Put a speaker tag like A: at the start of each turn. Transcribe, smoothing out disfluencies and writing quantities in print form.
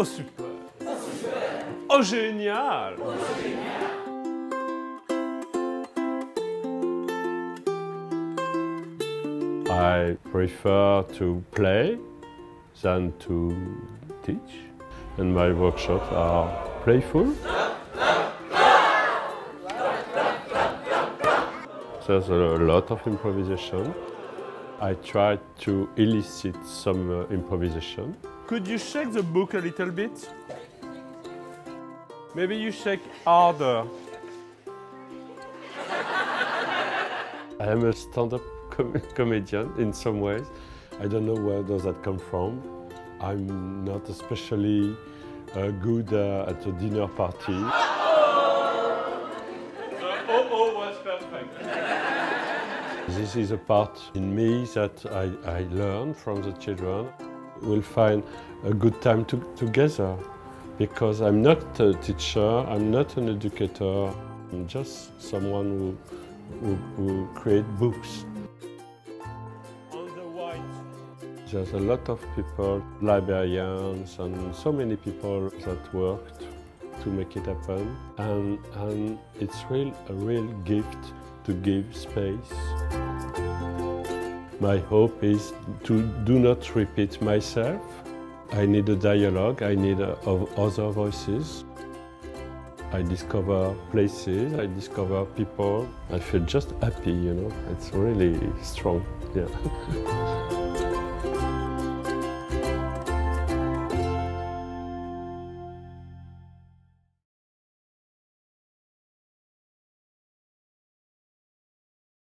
A: Oh super! Oh génial! I prefer to play than to teach, and my workshops are playful. There's a lot of improvisation. I try to elicit some improvisation. Could you shake the book a little bit? Maybe you shake harder. I am a stand-up comedian in some ways. I don't know where does that come from. I'm not especially good at a dinner party. Oh was perfect. This is a part in me that I learn from the children. We'll find a good time together because I'm not a teacher, I'm not an educator, I'm just someone who creates books. There's a lot of people, librarians and so many people that worked to make it happen. And it's a real gift to give space. My hope is to do not repeat myself. I need a dialogue, I need other voices. I discover places, I discover people. I feel just happy, you know. It's really strong, yeah.